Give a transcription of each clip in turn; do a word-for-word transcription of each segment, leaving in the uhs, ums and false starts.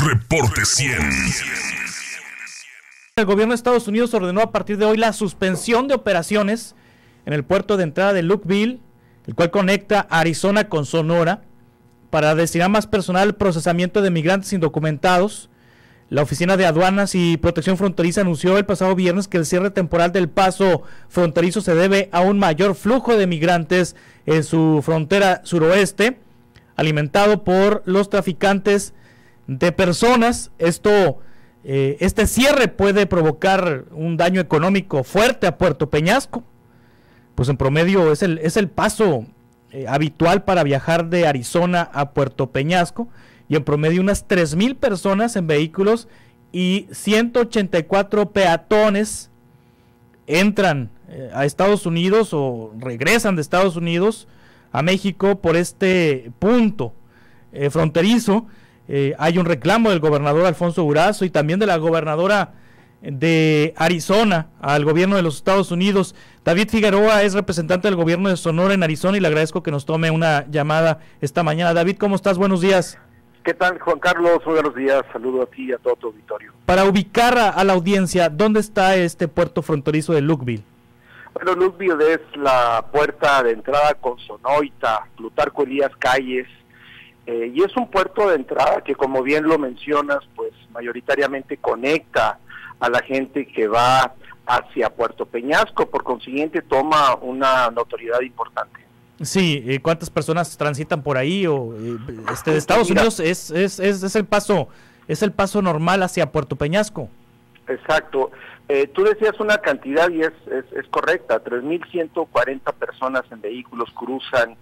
Reporte cien. El gobierno de Estados Unidos ordenó a partir de hoy la suspensión de operaciones en el puerto de entrada de Lukeville, el cual conecta Arizona con Sonora, para destinar más personal al procesamiento de migrantes indocumentados. La Oficina de Aduanas y Protección Fronteriza anunció el pasado viernes que el cierre temporal del paso fronterizo se debe a un mayor flujo de migrantes en su frontera suroeste, alimentado por los traficantes de personas. Esto, eh, este cierre puede provocar un daño económico fuerte a Puerto Peñasco, pues en promedio es el, es el paso eh, habitual para viajar de Arizona a Puerto Peñasco, y en promedio unas tres mil personas en vehículos y ciento ochenta y cuatro peatones entran eh, a Estados Unidos o regresan de Estados Unidos a México por este punto eh, fronterizo. Eh, hay un reclamo del gobernador Alfonso Durazo y también de la gobernadora de Arizona al gobierno de los Estados Unidos. David Figueroa es representante del gobierno de Sonora en Arizona y le agradezco que nos tome una llamada esta mañana. David, ¿cómo estás? Buenos días. ¿Qué tal, Juan Carlos? Muy buenos días. Saludo a ti y a todo tu auditorio. Para ubicar a, a la audiencia, ¿dónde está este puerto fronterizo de Lukeville? Bueno, Lukeville es la puerta de entrada con Sonoita, Plutarco Elías Calles, eh, y es un puerto de entrada que, como bien lo mencionas, pues mayoritariamente conecta a la gente que va hacia Puerto Peñasco, por consiguiente toma una notoriedad importante. Sí, eh, ¿cuántas personas transitan por ahí? O eh, este de Estados Mira, Unidos es, es es es el paso es el paso normal hacia Puerto Peñasco. Exacto. Eh, tú decías una cantidad y es es, es correcta. tres mil ciento cuarenta personas en vehículos cruzan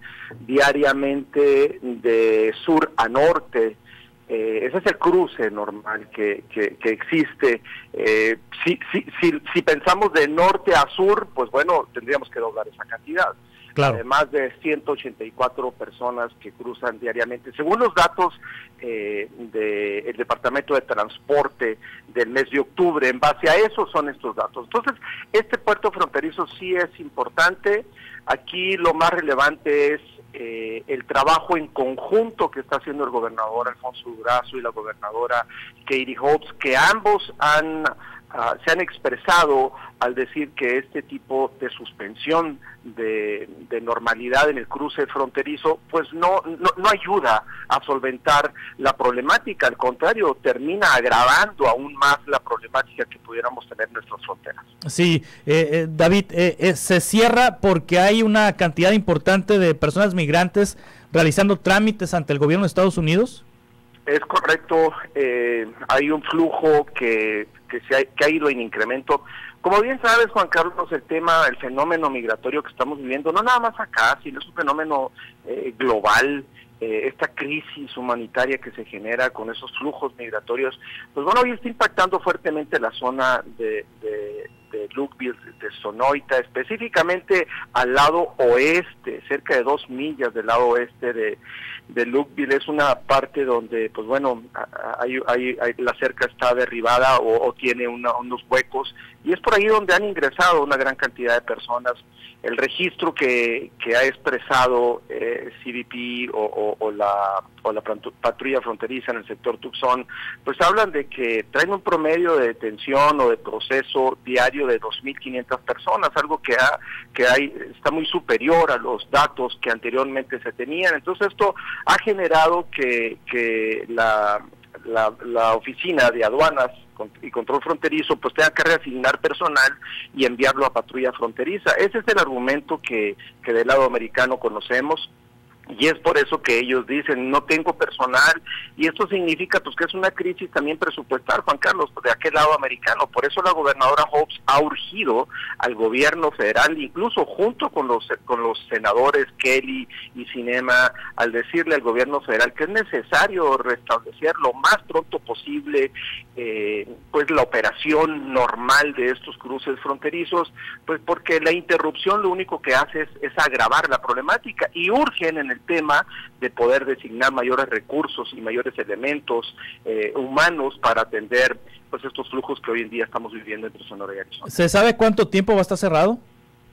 diariamente de sur a norte. Eh, ese es el cruce normal que, que, que existe. Eh, si, si, si, si pensamos de norte a sur, pues bueno, tendríamos que doblar esa cantidad. Claro. Eh, más de ciento ochenta y cuatro personas que cruzan diariamente. Según los datos eh, del Departamento de Transporte del mes de octubre, en base a eso son estos datos. Entonces, este puerto fronterizo sí es importante. Aquí lo más relevante es eh, el trabajo en conjunto que está haciendo el gobernador Alfonso Durazo y la gobernadora Katie Hobbs, que ambos han Uh, se han expresado al decir que este tipo de suspensión de, de normalidad en el cruce fronterizo pues no, no no ayuda a solventar la problemática, al contrario, termina agravando aún más la problemática que pudiéramos tener en nuestras fronteras. Sí, eh, eh, David, eh, eh, se cierra porque hay una cantidad importante de personas migrantes realizando trámites ante el gobierno de Estados Unidos. Es correcto, eh, hay un flujo que, que, se ha, que ha ido en incremento. Como bien sabes, Juan Carlos, el tema, el fenómeno migratorio que estamos viviendo, no nada más acá, sino es un fenómeno eh, global, eh, esta crisis humanitaria que se genera con esos flujos migratorios, pues bueno, hoy está impactando fuertemente la zona de, de, de Lukeville, de Sonoita, específicamente al lado oeste, cerca de dos millas del lado oeste de de Lukeville. Es una parte donde, pues bueno, hay, hay, hay, la cerca está derribada o, o tiene una, unos huecos, y es por ahí donde han ingresado una gran cantidad de personas. El registro que, que ha expresado eh, C B P o, o, o, la, o la patrulla fronteriza en el sector Tucson, pues hablan de que traen un promedio de detención o de proceso diario de dos mil quinientas personas, algo que, ha, que hay, está muy superior a los datos que anteriormente se tenían. Entonces esto ha generado que, que la, la, la oficina de aduanas y control fronterizo pues tenga que reasignar personal y enviarlo a patrulla fronteriza. Ese es el argumento que, que del lado americano conocemos. Y es por eso que ellos dicen, no tengo personal, y esto significa pues que es una crisis también presupuestal, Juan Carlos, de aquel lado americano. Por eso la gobernadora Hobbs ha urgido al gobierno federal, incluso junto con los con los senadores Kelly y Sinema, al decirle al gobierno federal que es necesario restablecer lo más pronto posible eh, pues la operación normal de estos cruces fronterizos, pues porque la interrupción lo único que hace es, es agravar la problemática, y urgen en el tema de poder designar mayores recursos y mayores elementos eh, humanos para atender pues estos flujos que hoy en día estamos viviendo entre Sonora y Arizona. ¿Se sabe cuánto tiempo va a estar cerrado?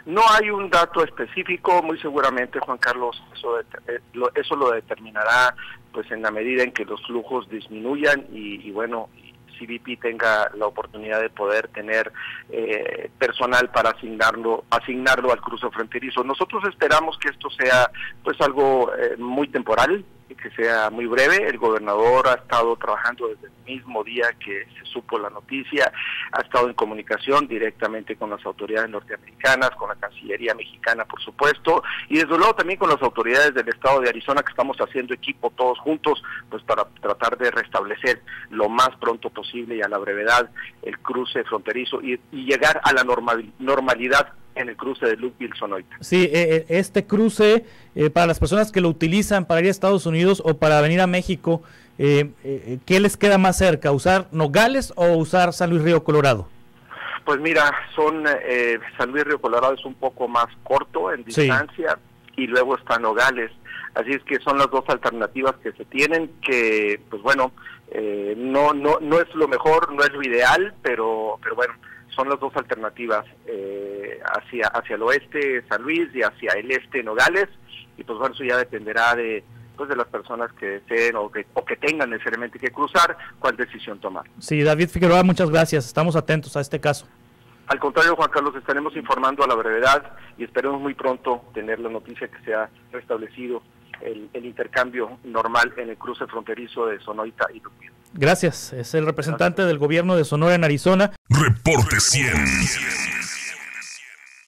No hay un dato específico, muy seguramente, Juan Carlos, eso, de, lo, eso lo determinará pues en la medida en que los flujos disminuyan y, y bueno, C B P tenga la oportunidad de poder tener eh, personal para asignarlo asignarlo al cruce fronterizo. Nosotros esperamos que esto sea pues algo eh, muy temporal, que sea muy breve. El gobernador ha estado trabajando desde el mismo día que se supo la noticia, ha estado en comunicación directamente con las autoridades norteamericanas, con la Cancillería mexicana, por supuesto, y desde luego también con las autoridades del estado de Arizona, que estamos haciendo equipo todos juntos, pues para tratar de restablecer lo más pronto posible y a la brevedad el cruce fronterizo y, y llegar a la normal, normalidad en el cruce de Lukeville-Sonoita. Sí, eh, este cruce, eh, para las personas que lo utilizan para ir a Estados Unidos o para venir a México, eh, eh, ¿qué les queda más cerca? ¿Usar Nogales o usar San Luis Río Colorado? Pues mira, son eh, San Luis Río Colorado es un poco más corto en distancia, sí, y luego está Nogales. Así es que son las dos alternativas que se tienen, que pues bueno, eh, no no no es lo mejor, no es lo ideal, pero pero bueno, son las dos alternativas, eh, hacia hacia el oeste San Luis y hacia el este Nogales, y pues bueno, eso ya dependerá de pues de las personas que deseen o que, o que tengan necesariamente que cruzar, cuál decisión tomar. Sí, David Figueroa, muchas gracias, estamos atentos a este caso. Al contrario, Juan Carlos, estaremos informando a la brevedad y esperemos muy pronto tener la noticia que se ha restablecido el, el intercambio normal en el cruce fronterizo de Sonoita y Lukeville. Gracias, es el representante Gracias. del gobierno de Sonora en Arizona. Reporte cien.